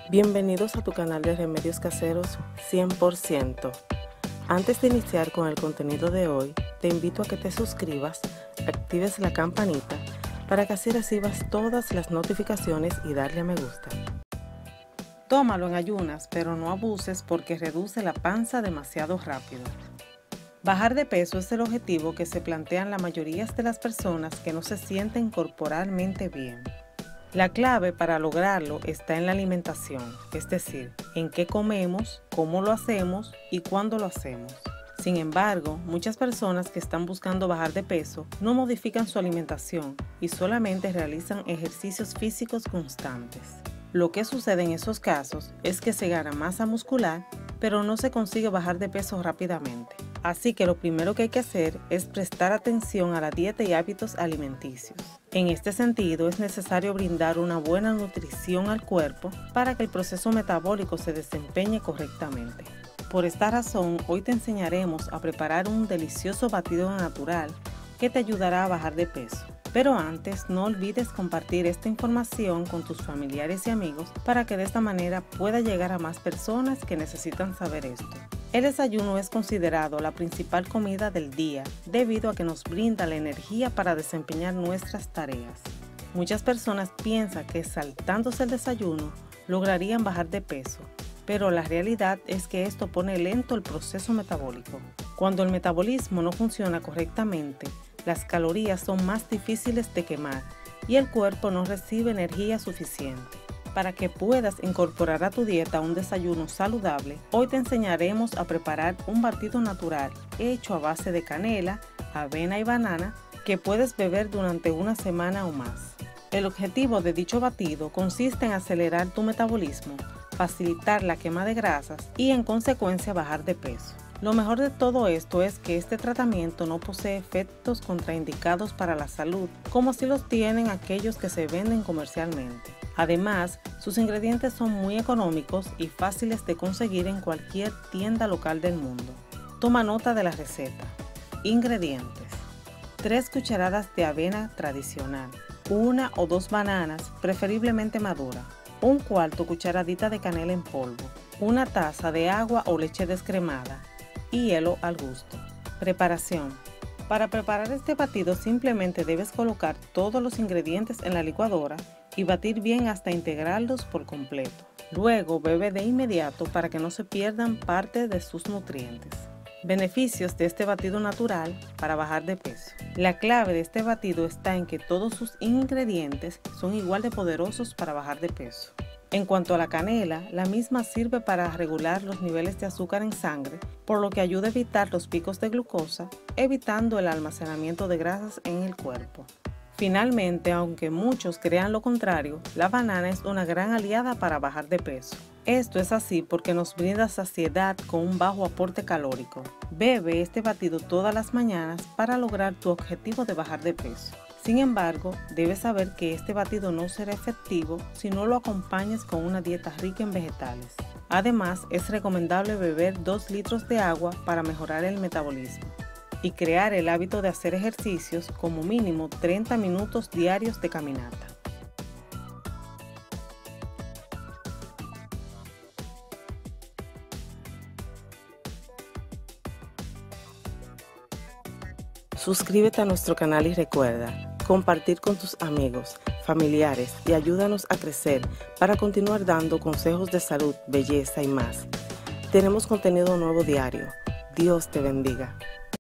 Bienvenidos a tu canal de remedios caseros 100%. Antes de iniciar con el contenido de hoy, te invito a que te suscribas, actives la campanita para que así recibas todas las notificaciones y darle a me gusta. Tómalo en ayunas, pero no abuses porque reduce la panza demasiado rápido. Bajar de peso es el objetivo que se plantean la mayoría de las personas que no se sienten corporalmente bien. La clave para lograrlo está en la alimentación, es decir, en qué comemos, cómo lo hacemos y cuándo lo hacemos. Sin embargo, muchas personas que están buscando bajar de peso no modifican su alimentación y solamente realizan ejercicios físicos constantes. Lo que sucede en esos casos es que se gana masa muscular, pero no se consigue bajar de peso rápidamente. Así que lo primero que hay que hacer es prestar atención a la dieta y hábitos alimenticios. En este sentido, es necesario brindar una buena nutrición al cuerpo para que el proceso metabólico se desempeñe correctamente. Por esta razón, hoy te enseñaremos a preparar un delicioso batido natural que te ayudará a bajar de peso. Pero antes, no olvides compartir esta información con tus familiares y amigos para que de esta manera pueda llegar a más personas que necesitan saber esto. El desayuno es considerado la principal comida del día debido a que nos brinda la energía para desempeñar nuestras tareas. Muchas personas piensan que saltándose el desayuno lograrían bajar de peso, pero la realidad es que esto pone lento el proceso metabólico. Cuando el metabolismo no funciona correctamente, las calorías son más difíciles de quemar y el cuerpo no recibe energía suficiente. Para que puedas incorporar a tu dieta un desayuno saludable, hoy te enseñaremos a preparar un batido natural hecho a base de canela, avena y banana que puedes beber durante una semana o más. El objetivo de dicho batido consiste en acelerar tu metabolismo, facilitar la quema de grasas y en consecuencia bajar de peso. Lo mejor de todo esto es que este tratamiento no posee efectos contraindicados para la salud, como si los tienen aquellos que se venden comercialmente. Además, sus ingredientes son muy económicos y fáciles de conseguir en cualquier tienda local del mundo. Toma nota de la receta. Ingredientes: 3 cucharadas de avena tradicional, 1 o 2 bananas, preferiblemente maduras, 1/4 cucharadita de canela en polvo, 1 taza de agua o leche descremada y hielo al gusto. Preparación: para preparar este batido simplemente debes colocar todos los ingredientes en la licuadora y batir bien hasta integrarlos por completo. Luego bebe de inmediato para que no se pierdan parte de sus nutrientes. Beneficios de este batido natural para bajar de peso. La clave de este batido está en que todos sus ingredientes son igual de poderosos para bajar de peso. En cuanto a la canela, la misma sirve para regular los niveles de azúcar en sangre, por lo que ayuda a evitar los picos de glucosa, evitando el almacenamiento de grasas en el cuerpo. Finalmente, aunque muchos crean lo contrario, la banana es una gran aliada para bajar de peso. Esto es así porque nos brinda saciedad con un bajo aporte calórico. Bebe este batido todas las mañanas para lograr tu objetivo de bajar de peso. Sin embargo, debes saber que este batido no será efectivo si no lo acompañas con una dieta rica en vegetales. Además, es recomendable beber 2 litros de agua para mejorar el metabolismo y crear el hábito de hacer ejercicios como mínimo 30 minutos diarios de caminata. Suscríbete a nuestro canal y recuerda compartir con tus amigos, familiares y ayúdanos a crecer para continuar dando consejos de salud, belleza y más. Tenemos contenido nuevo diario. Dios te bendiga.